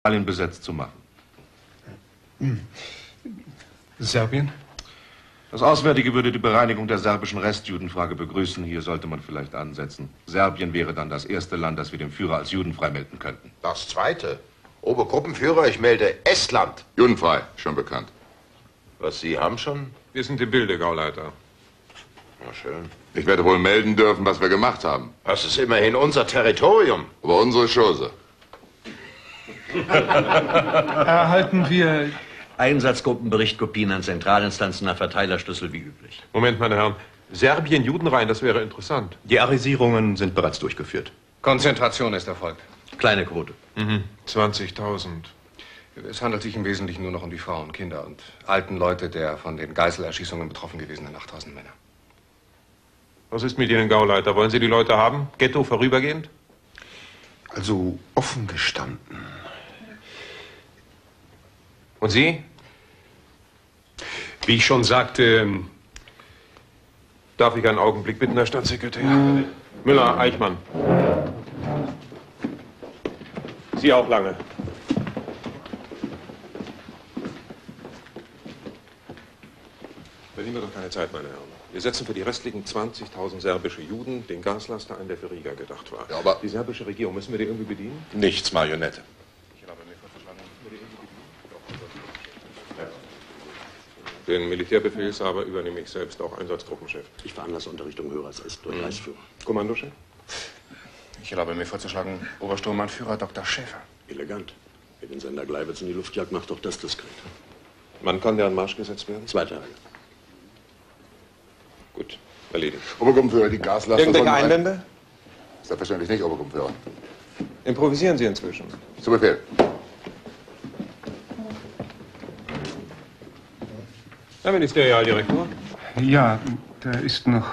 Stalin besetzt zu machen. Serbien? Das Auswärtige würde die Bereinigung der serbischen Restjudenfrage begrüßen. Hier sollte man vielleicht ansetzen. Serbien wäre dann das erste Land, das wir dem Führer als judenfrei melden könnten. Das zweite? Obergruppenführer, ich melde Estland. Judenfrei, schon bekannt. Was, Sie haben schon? Wir sind im Bilde, Gauleiter. Na schön. Ich werde wohl melden dürfen, was wir gemacht haben. Das ist immerhin unser Territorium. Aber unsere Chose. Erhalten wir Einsatzgruppenberichtkopien an Zentralinstanzen nach Verteilerschlüssel wie üblich. Moment, meine Herren. Serbien judenrein, das wäre interessant. Die Arisierungen sind bereits durchgeführt. Konzentration ist erfolgt. Kleine Quote. 20.000. Es handelt sich im Wesentlichen nur noch um die Frauen, Kinder und alten Leute der von den Geiselerschießungen betroffen gewesenen 8000 Männer. Was ist mit Ihnen, Gauleiter? Wollen Sie die Leute haben? Ghetto vorübergehend? Also offen gestanden. Und Sie? Wie ich schon sagte, Darf ich einen Augenblick bitten, Herr Staatssekretär? Müller, Eichmann. Sie auch lange. Verlieren wir doch keine Zeit, meine Herren. Wir setzen für die restlichen 20.000 serbische Juden den Gaslaster ein, der für Riga gedacht war. Ja, aber die serbische Regierung, müssen wir die irgendwie bedienen? Nichts, Marionette. Ich habe mir vorgeschlagen, müssen wir die irgendwie bedienen? Doch. Den Militärbefehlshaber übernehme ich selbst, auch Einsatzgruppenchef. Ich veranlasse Unterrichtung Hörers als durch Reichsführer. Kommandochef? ich erlaube mir vorzuschlagen, Obersturmbannführer Dr. Schäfer. Elegant. Wer den Sender Gleiwitz in die Luft jagt, macht doch das diskret. Wann kann der an Marsch gesetzt werden? 2 Tage. Gut, erledigt. Obergruppenführer, die Gaslaster... Irgendwelche Einwände? Selbstverständlich nicht, Obergruppenführer. Improvisieren Sie inzwischen. Zu Befehl. Herr Ministerialdirektor. Ja, da ist noch...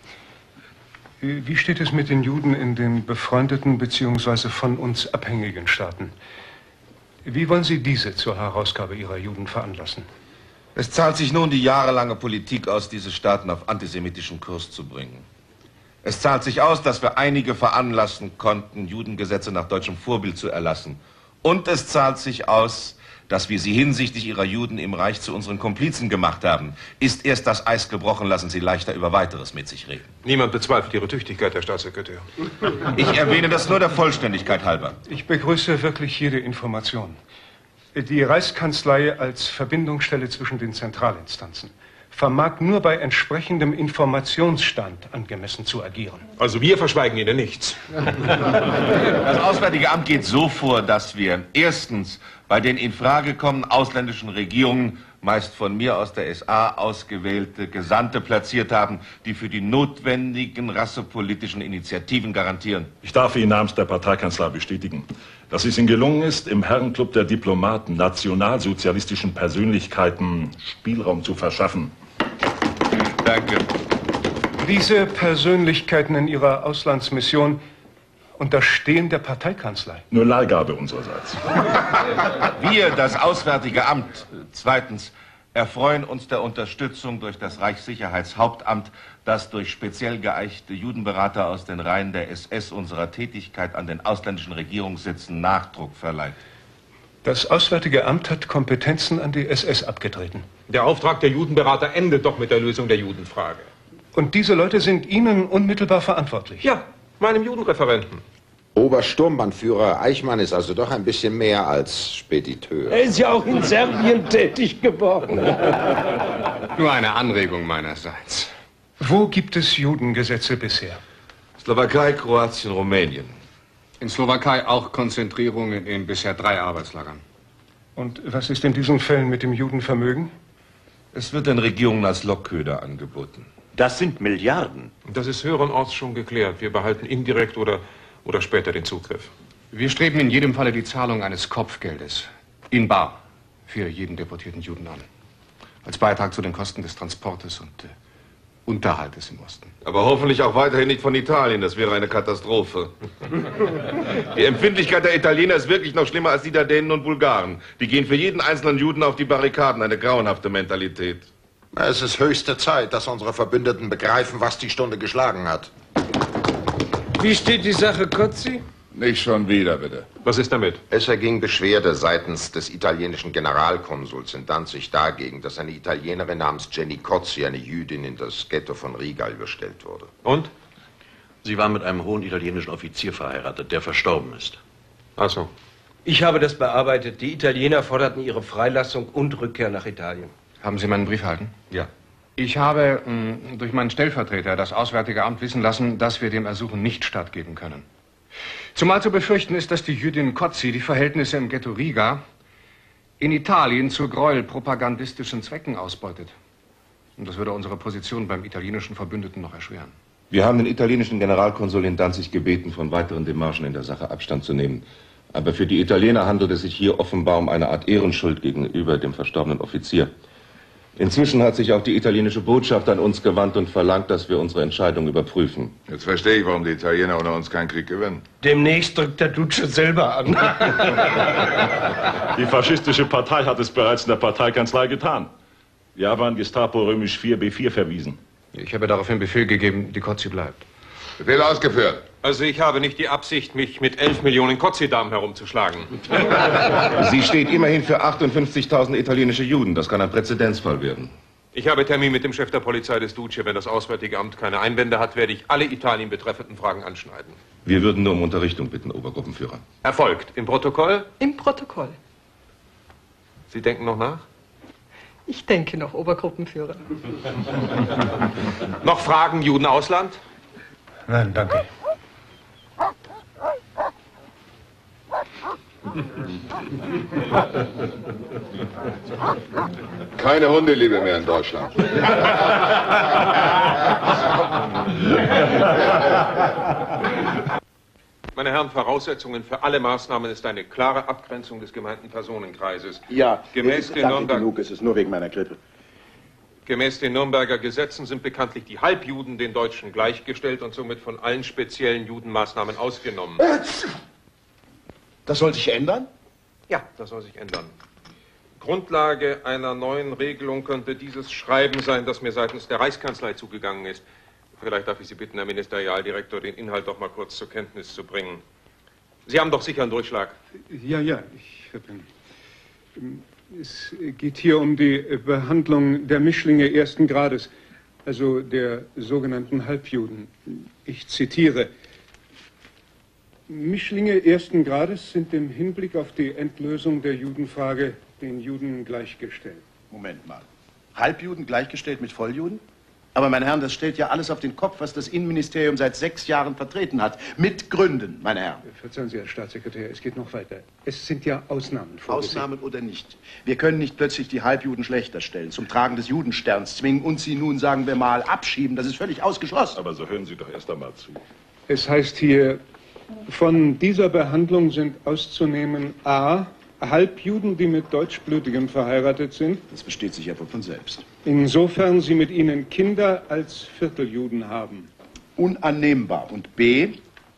wie steht es mit den Juden in den befreundeten bzw. von uns abhängigen Staaten? Wie wollen Sie diese zur Herausgabe Ihrer Juden veranlassen? Es zahlt sich nun, die jahrelange Politik aus, diese Staaten auf antisemitischen Kurs zu bringen. Es zahlt sich aus, dass wir einige veranlassen konnten, Judengesetze nach deutschem Vorbild zu erlassen. Und es zahlt sich aus, dass wir sie hinsichtlich ihrer Juden im Reich zu unseren Komplizen gemacht haben. Ist erst das Eis gebrochen, lassen Sie leichter über Weiteres mit sich reden. Niemand bezweifelt Ihre Tüchtigkeit, Herr Staatssekretär. Ich erwähne das nur der Vollständigkeit halber. Ich begrüße wirklich jede Information. Die Reichskanzlei als Verbindungsstelle zwischen den Zentralinstanzen vermag nur bei entsprechendem Informationsstand angemessen zu agieren. Also wir verschweigen Ihnen nichts. Das Auswärtige Amt geht so vor, dass wir erstens bei den in Frage kommenden ausländischen Regierungen meist von mir aus der SA ausgewählte Gesandte platziert haben, die für die notwendigen rassepolitischen Initiativen garantieren. Ich darf Ihnen namens der Parteikanzlei bestätigen, dass es Ihnen gelungen ist, im Herrenclub der Diplomaten nationalsozialistischen Persönlichkeiten Spielraum zu verschaffen. Danke. Diese Persönlichkeiten in ihrer Auslandsmission unterstehen der Parteikanzlei. Nur Leihgabe unsererseits. Wir, das Auswärtige Amt, zweitens, erfreuen uns der Unterstützung durch das Reichssicherheitshauptamt, das durch speziell geeichte Judenberater aus den Reihen der SS unserer Tätigkeit an den ausländischen Regierungssitzen Nachdruck verleiht. Das Auswärtige Amt hat Kompetenzen an die SS abgetreten. Der Auftrag der Judenberater endet doch mit der Lösung der Judenfrage. Und diese Leute sind Ihnen unmittelbar verantwortlich? Ja, meinem Judenreferenten. Obersturmbannführer Eichmann ist also doch ein bisschen mehr als Spediteur. Er ist ja auch in Serbien tätig geworden. Nur eine Anregung meinerseits. Wo gibt es Judengesetze bisher? Slowakei, Kroatien, Rumänien. In Slowakei auch Konzentrierungen in bisher 3 Arbeitslagern. Und was ist in diesen Fällen mit dem Judenvermögen? Es wird den Regierungen als Lockköder angeboten. Das sind Milliarden. Das ist höherenorts schon geklärt. Wir behalten indirekt oder später den Zugriff. Wir streben in jedem Falle die Zahlung eines Kopfgeldes in bar für jeden deportierten Juden an. Als Beitrag zu den Kosten des Transportes und Unterhaltes im Osten. Aber hoffentlich auch weiterhin nicht von Italien. Das wäre eine Katastrophe. Die Empfindlichkeit der Italiener ist wirklich noch schlimmer als die der Dänen und Bulgaren. Die gehen für jeden einzelnen Juden auf die Barrikaden. Eine grauenhafte Mentalität. Es ist höchste Zeit, dass unsere Verbündeten begreifen, was die Stunde geschlagen hat. Wie steht die Sache, Kotzi? Nicht schon wieder, bitte. Was ist damit? Es erging Beschwerde seitens des italienischen Generalkonsuls in Danzig dagegen, dass eine Italienerin namens Jenny Cozzi, eine Jüdin, in das Ghetto von Riga überstellt wurde. Und? Sie war mit einem hohen italienischen Offizier verheiratet, der verstorben ist. Ach so. Ich habe das bearbeitet. Die Italiener forderten ihre Freilassung und Rückkehr nach Italien. Haben Sie meinen Brief erhalten? Ja. Ich habe durch meinen Stellvertreter das Auswärtige Amt wissen lassen, dass wir dem Ersuchen nicht stattgeben können. Zumal zu befürchten ist, dass die Jüdin Cozzi die Verhältnisse im Ghetto Riga in Italien zu gräuelpropagandistischen Zwecken ausbeutet. Und das würde unsere Position beim italienischen Verbündeten noch erschweren. Wir haben den italienischen Generalkonsul in Danzig gebeten, von weiteren Demarchen in der Sache Abstand zu nehmen. Aber für die Italiener handelt es sich hier offenbar um eine Art Ehrenschuld gegenüber dem verstorbenen Offizier. Inzwischen hat sich auch die italienische Botschaft an uns gewandt und verlangt, dass wir unsere Entscheidung überprüfen. Jetzt verstehe ich, warum die Italiener ohne uns keinen Krieg gewinnen. Demnächst drückt der Duce selber an. Die faschistische Partei hat es bereits in der Parteikanzlei getan. Wir haben an Gestapo römisch 4b4 verwiesen. Ich habe daraufhin Befehl gegeben, die Cozzi bleibt. Befehl ausgeführt. Also ich habe nicht die Absicht, mich mit 11 Millionen Cozzi-Damen herumzuschlagen. Sie steht immerhin für 58.000 italienische Juden. Das kann ein Präzedenzfall werden. Ich habe Termin mit dem Chef der Polizei des Duce. Wenn das Auswärtige Amt keine Einwände hat, werde ich alle Italien betreffenden Fragen anschneiden. Wir würden nur um Unterrichtung bitten, Obergruppenführer. Erfolgt. Im Protokoll? Im Protokoll. Sie denken noch nach? Ich denke noch, Obergruppenführer. Noch Fragen, Juden Ausland? Nein, danke. Keine Hundeliebe mehr in Deutschland. Meine Herren, Voraussetzungen für alle Maßnahmen ist eine klare Abgrenzung des gemeinten Personenkreises. Ja, gemäß den genug, es ist nur wegen meiner Grippe. Gemäß den Nürnberger Gesetzen sind bekanntlich die Halbjuden den Deutschen gleichgestellt und somit von allen speziellen Judenmaßnahmen ausgenommen. Das soll sich ändern? Ja, das soll sich ändern. Grundlage einer neuen Regelung könnte dieses Schreiben sein, das mir seitens der Reichskanzlei zugegangen ist. Vielleicht darf ich Sie bitten, Herr Ministerialdirektor, den Inhalt doch mal kurz zur Kenntnis zu bringen. Sie haben doch sicher einen Durchschlag. Ja, ich habe ihn. Es geht hier um die Behandlung der Mischlinge ersten Grades, also der sogenannten Halbjuden. Ich zitiere. Mischlinge ersten Grades sind im Hinblick auf die Endlösung der Judenfrage den Juden gleichgestellt. Moment mal. Halbjuden gleichgestellt mit Volljuden? Aber, meine Herren, das stellt ja alles auf den Kopf, was das Innenministerium seit 6 Jahren vertreten hat. Mit Gründen, meine Herren. Verzeihen Sie, Herr Staatssekretär, es geht noch weiter. Es sind ja Ausnahmen vorgesehen. Ausnahmen oder nicht. Wir können nicht plötzlich die Halbjuden schlechter stellen, zum Tragen des Judensterns zwingen und sie nun, sagen wir mal, abschieben. Das ist völlig ausgeschlossen. Aber so hören Sie doch erst einmal zu. Es heißt hier, von dieser Behandlung sind auszunehmen a. Halbjuden, die mit Deutschblütigem verheiratet sind. Das besteht sich ja wohl von selbst. Insofern sie mit ihnen Kinder als Vierteljuden haben. Unannehmbar. Und b?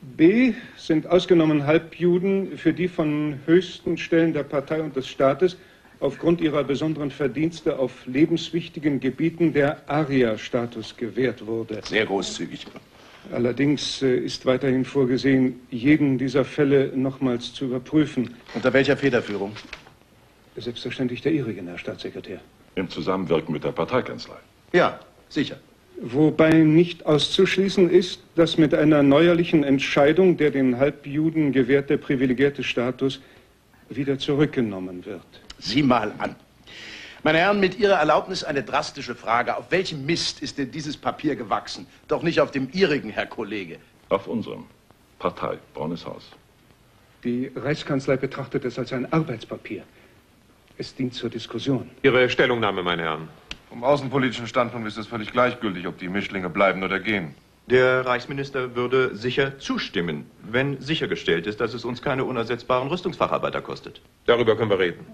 B sind ausgenommen Halbjuden, für die von höchsten Stellen der Partei und des Staates aufgrund ihrer besonderen Verdienste auf lebenswichtigen Gebieten der Aria-Status gewährt wurde. Sehr großzügig. Allerdings ist weiterhin vorgesehen, jeden dieser Fälle nochmals zu überprüfen. Unter welcher Federführung? Selbstverständlich der Ihrigen, Herr Staatssekretär. Im Zusammenwirken mit der Parteikanzlei. Ja, sicher. Wobei nicht auszuschließen ist, dass mit einer neuerlichen Entscheidung der den Halbjuden gewährte privilegierte Status wieder zurückgenommen wird. Sieh mal an. Meine Herren, mit Ihrer Erlaubnis eine drastische Frage. Auf welchem Mist ist denn dieses Papier gewachsen? Doch nicht auf dem Ihrigen, Herr Kollege. Auf unserem. Partei, Braunes Haus. Die Reichskanzlei betrachtet es als ein Arbeitspapier. Es dient zur Diskussion. Ihre Stellungnahme, meine Herren. Vom außenpolitischen Standpunkt ist es völlig gleichgültig, ob die Mischlinge bleiben oder gehen. Der Reichsminister würde sicher zustimmen, wenn sichergestellt ist, dass es uns keine unersetzbaren Rüstungsfacharbeiter kostet. Darüber können wir reden.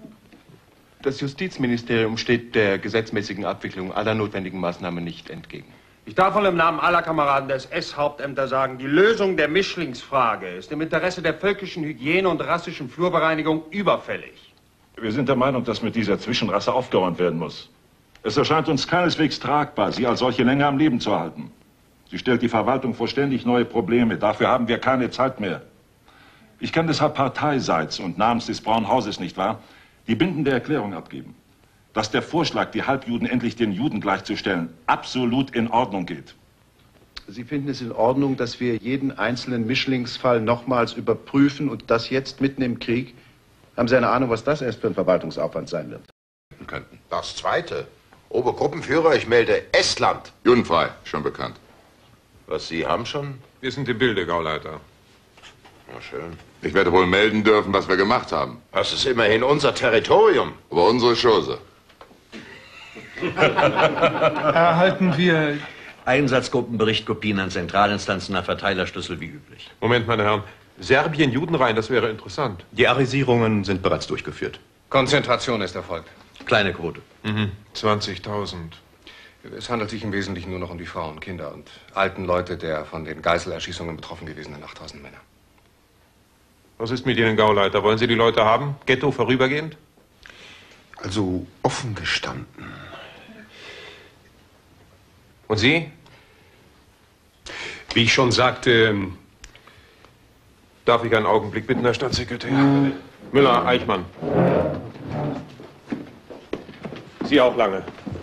Das Justizministerium steht der gesetzmäßigen Abwicklung aller notwendigen Maßnahmen nicht entgegen. Ich darf wohl im Namen aller Kameraden der SS-Hauptämter sagen, die Lösung der Mischlingsfrage ist im Interesse der völkischen Hygiene und rassischen Flurbereinigung überfällig. Wir sind der Meinung, dass mit dieser Zwischenrasse aufgeräumt werden muss. Es erscheint uns keineswegs tragbar, sie als solche länger am Leben zu erhalten. Sie stellt die Verwaltung vor ständig neue Probleme. Dafür haben wir keine Zeit mehr. Ich kann deshalb parteiseits und namens des Braunen Hauses, nicht wahr, die bindende Erklärung abgeben, dass der Vorschlag, die Halbjuden endlich den Juden gleichzustellen, absolut in Ordnung geht. Sie finden es in Ordnung, dass wir jeden einzelnen Mischlingsfall nochmals überprüfen und das jetzt mitten im Krieg? Haben Sie eine Ahnung, was das erst für ein Verwaltungsaufwand sein wird? Das Zweite. Obergruppenführer, ich melde Estland. Judenfrei, schon bekannt. Was Sie haben schon? Wir sind im Bilde, Gauleiter. Na schön. Ich werde wohl melden dürfen, was wir gemacht haben. Das ist immerhin unser Territorium. Aber unsere Chose. Erhalten wir Einsatzgruppenberichtkopien an Zentralinstanzen nach Verteilerschlüssel wie üblich. Moment, meine Herren. Serbien, Judenreihen, das wäre interessant. Die Arisierungen sind bereits durchgeführt. Konzentration ist erfolgt. Kleine Quote. 20.000. Es handelt sich im Wesentlichen nur noch um die Frauen, Kinder und alten Leute der von den Geiselerschießungen betroffen gewesenen 8000 Männer. Was ist mit Ihnen, Gauleiter? Wollen Sie die Leute haben? Ghetto vorübergehend? Also offen gestanden. Und Sie? Wie ich schon sagte, Darf ich einen Augenblick bitten, Herr Staatssekretär? Müller, Eichmann. Sie auch lange.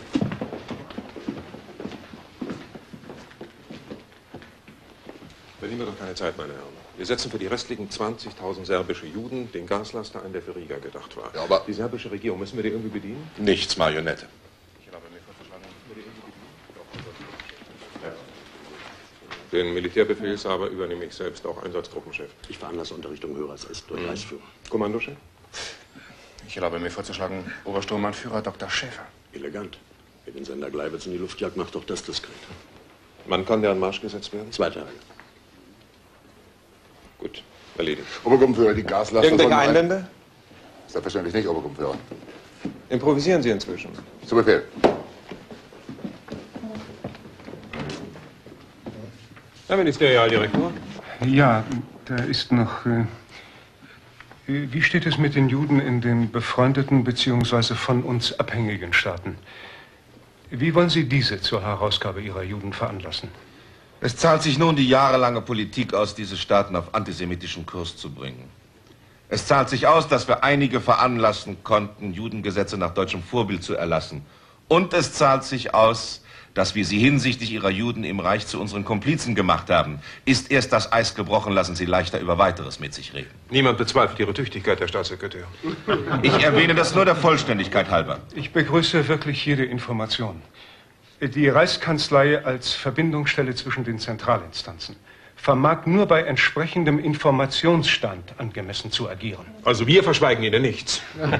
Verlieren wir doch keine Zeit, meine Herren. Wir setzen für die restlichen 20.000 serbische Juden den Gaslaster ein, der für Riga gedacht war. Ja, aber die serbische Regierung, müssen wir die irgendwie bedienen? nichts, Marionette. Den Militärbefehlshaber übernehme ich selbst, auch Einsatzgruppenchef. Ich veranlasse Unterrichtung höher als ist durch Reichsführer. Kommandochef? Ich erlaube mir vorzuschlagen, Obersturmbannführer Dr. Schäfer. Elegant. Wer den Sender Gleiwitz in die Luft jagt, macht doch das diskret. Wann kann der an Marsch gesetzt werden? 2 Tage. Gut, erledigt. Obergruppenführer, die Gaslaster... Irgendwelche Einwände? Selbstverständlich nicht, Obergruppenführer. Improvisieren Sie inzwischen. Zu Befehl. Herr Ministerialdirektor? Ja, da ist noch... wie steht es mit den Juden in den befreundeten bzw. von uns abhängigen Staaten? Wie wollen Sie diese zur Herausgabe Ihrer Juden veranlassen? Es zahlt sich nun, die jahrelange Politik aus, diese Staaten auf antisemitischen Kurs zu bringen. Es zahlt sich aus, dass wir einige veranlassen konnten, Judengesetze nach deutschem Vorbild zu erlassen. Und es zahlt sich aus, dass wir sie hinsichtlich ihrer Juden im Reich zu unseren Komplizen gemacht haben. Ist erst das Eis gebrochen, lassen Sie leichter über Weiteres mit sich reden. Niemand bezweifelt Ihre Tüchtigkeit, Herr Staatssekretär. Ich erwähne das nur der Vollständigkeit halber. Ich begrüße wirklich jede Information. Die Reichskanzlei als Verbindungsstelle zwischen den Zentralinstanzen vermag nur bei entsprechendem Informationsstand angemessen zu agieren. Also wir verschweigen Ihnen nichts.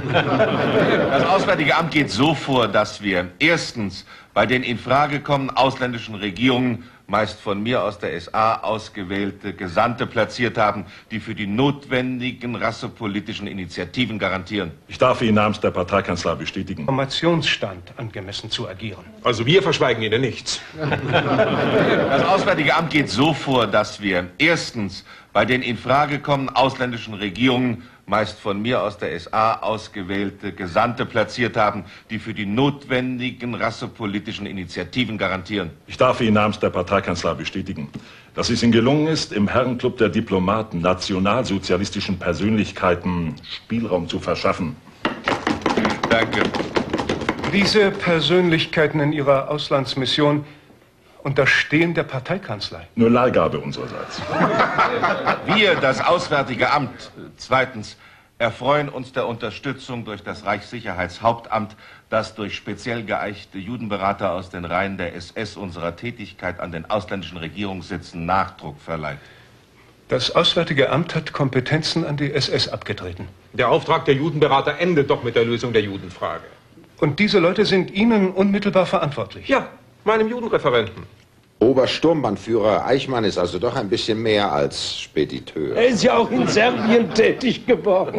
Das Auswärtige Amt geht so vor, dass wir erstens bei den in Frage kommenden ausländischen Regierungen meist von mir aus der SA ausgewählte Gesandte platziert haben, die für die notwendigen rassepolitischen Initiativen garantieren. Ich darf Ihnen namens der Parteikanzlei bestätigen. Informationsstand angemessen zu agieren. Also wir verschweigen Ihnen nichts. Das Auswärtige Amt geht so vor, dass wir erstens bei den in Frage kommenden ausländischen Regierungen meist von mir aus der SA ausgewählte Gesandte platziert haben, die für die notwendigen rassepolitischen Initiativen garantieren. Ich darf Ihnen namens der Parteikanzlei bestätigen, dass es Ihnen gelungen ist, im Herrenclub der Diplomaten nationalsozialistischen Persönlichkeiten Spielraum zu verschaffen. Danke. Diese Persönlichkeiten in ihrer Auslandsmission unterstehen der Parteikanzlei. Nur Leihgabe unsererseits. Wir, das Auswärtige Amt, zweitens, erfreuen uns der Unterstützung durch das Reichssicherheitshauptamt, das durch speziell geeichte Judenberater aus den Reihen der SS unserer Tätigkeit an den ausländischen Regierungssitzen Nachdruck verleiht. Das Auswärtige Amt hat Kompetenzen an die SS abgetreten. Der Auftrag der Judenberater endet doch mit der Lösung der Judenfrage. Und diese Leute sind Ihnen unmittelbar verantwortlich? Ja, meinem Judenreferenten. Obersturmbannführer Eichmann ist also doch ein bisschen mehr als Spediteur. Er ist ja auch in Serbien tätig geworden.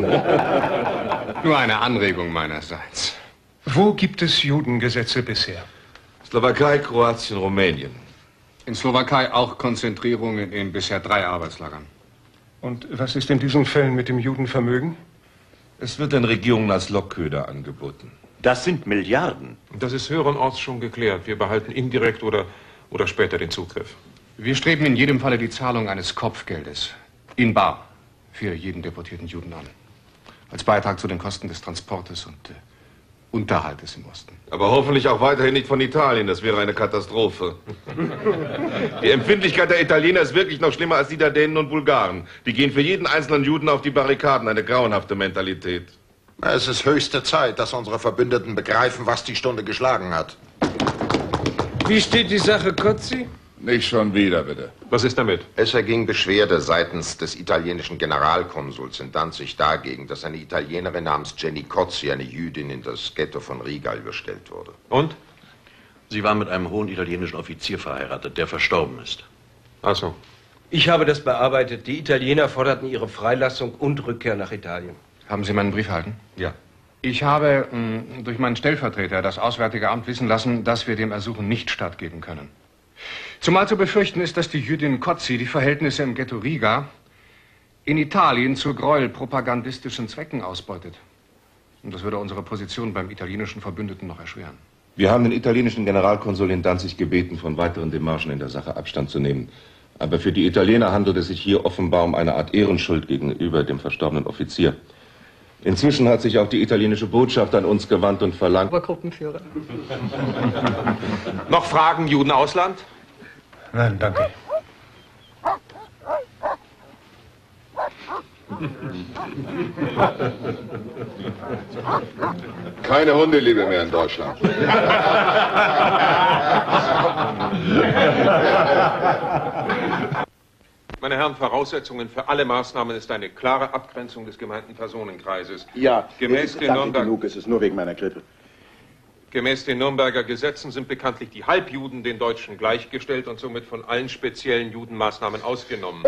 Nur eine Anregung meinerseits. Wo gibt es Judengesetze bisher? Slowakei, Kroatien, Rumänien. In Slowakei auch Konzentrierungen in bisher 3 Arbeitslagern. Und was ist in diesen Fällen mit dem Judenvermögen? Es wird den Regierungen als Lockköder angeboten. Das sind Milliarden. Das ist höherenorts schon geklärt. Wir behalten indirekt oder später den Zugriff. Wir streben in jedem Falle die Zahlung eines Kopfgeldes. In bar. für jeden deportierten Juden an. Als Beitrag zu den Kosten des Transportes und Unterhaltes im Osten. Aber hoffentlich auch weiterhin nicht von Italien. Das wäre eine Katastrophe. Die Empfindlichkeit der Italiener ist wirklich noch schlimmer als die der Dänen und Bulgaren. Die gehen für jeden einzelnen Juden auf die Barrikaden. Eine grauenhafte Mentalität. Es ist höchste Zeit, dass unsere Verbündeten begreifen, was die Stunde geschlagen hat. Wie steht die Sache, Cozzi? Nicht schon wieder, bitte. Was ist damit? Es erging Beschwerde seitens des italienischen Generalkonsuls in Danzig dagegen, dass eine Italienerin namens Jenny Cozzi, eine Jüdin, in das Ghetto von Riga überstellt wurde. Und? Sie war mit einem hohen italienischen Offizier verheiratet, der verstorben ist. Ach so. Ich habe das bearbeitet. Die Italiener forderten ihre Freilassung und Rückkehr nach Italien. Haben Sie meinen Brief erhalten? Ja. Ich habe durch meinen Stellvertreter das Auswärtige Amt wissen lassen, dass wir dem Ersuchen nicht stattgeben können. Zumal zu befürchten ist, dass die Jüdin Cozzi die Verhältnisse im Ghetto Riga in Italien zu gräuelpropagandistischen Zwecken ausbeutet. Und das würde unsere Position beim italienischen Verbündeten noch erschweren. Wir haben den italienischen Generalkonsul in Danzig gebeten, von weiteren Demarchen in der Sache Abstand zu nehmen. Aber für die Italiener handelt es sich hier offenbar um eine Art Ehrenschuld gegenüber dem verstorbenen Offizier. Inzwischen hat sich auch die italienische Botschaft an uns gewandt und verlangt... Obergruppenführer. Noch Fragen, Judenausland? Nein, danke. Keine Hundeliebe mehr in Deutschland. Meine Herren, Voraussetzungen für alle Maßnahmen ist eine klare Abgrenzung des gemeinten Personenkreises. Ja, Gemäß den genug, es ist nur wegen meiner Grippe. Gemäß den Nürnberger Gesetzen sind bekanntlich die Halbjuden den Deutschen gleichgestellt und somit von allen speziellen Judenmaßnahmen ausgenommen.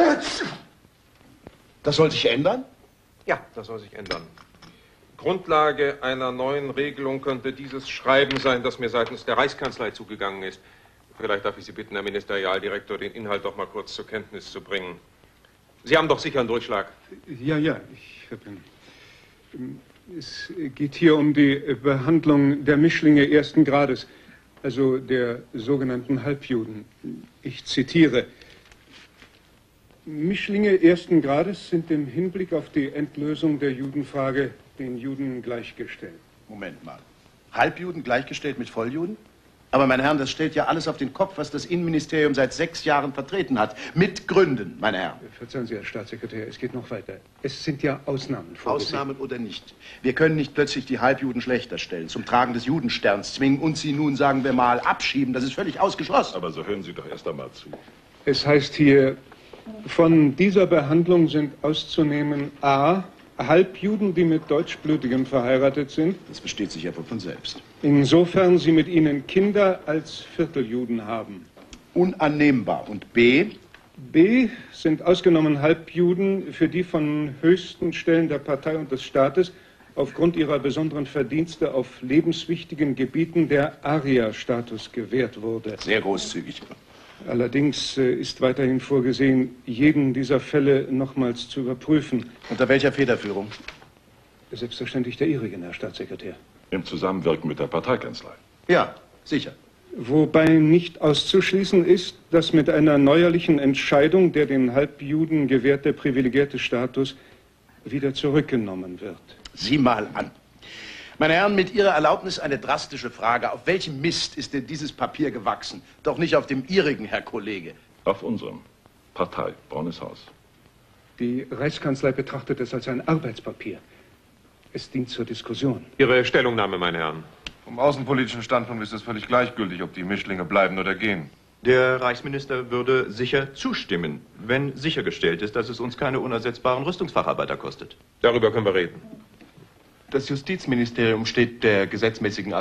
Das soll sich ändern? Ja, das soll sich ändern. Grundlage einer neuen Regelung könnte dieses Schreiben sein, das mir seitens der Reichskanzlei zugegangen ist. Vielleicht darf ich Sie bitten, Herr Ministerialdirektor, den Inhalt doch mal kurz zur Kenntnis zu bringen. Sie haben doch sicher einen Durchschlag. Ja, ich habe ihn. Es geht hier um die Behandlung der Mischlinge ersten Grades, also der sogenannten Halbjuden. Ich zitiere. Mischlinge ersten Grades sind im Hinblick auf die Endlösung der Judenfrage den Juden gleichgestellt. Moment mal. Halbjuden gleichgestellt mit Volljuden? Aber, meine Herren, das stellt ja alles auf den Kopf, was das Innenministerium seit 6 Jahren vertreten hat. Mit Gründen, meine Herren. Verzeihen Sie, Herr Staatssekretär, es geht noch weiter. Es sind ja Ausnahmen vorgesehen. Ausnahmen oder nicht. Wir können nicht plötzlich die Halbjuden schlechter stellen, zum Tragen des Judensterns zwingen und sie nun, sagen wir mal, abschieben. Das ist völlig ausgeschlossen. Aber so hören Sie doch erst einmal zu. Es heißt hier, von dieser Behandlung sind auszunehmen a. Halbjuden, die mit Deutschblütigem verheiratet sind. Das versteht sich ja wohl von selbst. Insofern sie mit ihnen Kinder als Vierteljuden haben. Unannehmbar. Und b? B sind ausgenommen Halbjuden, für die von höchsten Stellen der Partei und des Staates aufgrund ihrer besonderen Verdienste auf lebenswichtigen Gebieten der Aria-Status gewährt wurde. Sehr großzügig. Allerdings ist weiterhin vorgesehen, jeden dieser Fälle nochmals zu überprüfen. Unter welcher Federführung? Selbstverständlich der Ihrigen, Herr Staatssekretär. Im Zusammenwirken mit der Parteikanzlei. Ja, sicher. Wobei nicht auszuschließen ist, dass mit einer neuerlichen Entscheidung der den Halbjuden gewährte privilegierte Status wieder zurückgenommen wird. Sieh mal an. Meine Herren, mit Ihrer Erlaubnis eine drastische Frage. Auf welchem Mist ist denn dieses Papier gewachsen? Doch nicht auf dem Ihrigen, Herr Kollege. Auf unserem. Partei, Braunes Haus. Die Reichskanzlei betrachtet es als ein Arbeitspapier. Es dient zur Diskussion. Ihre Stellungnahme, meine Herren. Vom außenpolitischen Standpunkt ist es völlig gleichgültig, ob die Mischlinge bleiben oder gehen. Der Reichsminister würde sicher zustimmen, wenn sichergestellt ist, dass es uns keine unersetzbaren Rüstungsfacharbeiter kostet. Darüber können wir reden. Das Justizministerium steht der gesetzmäßigen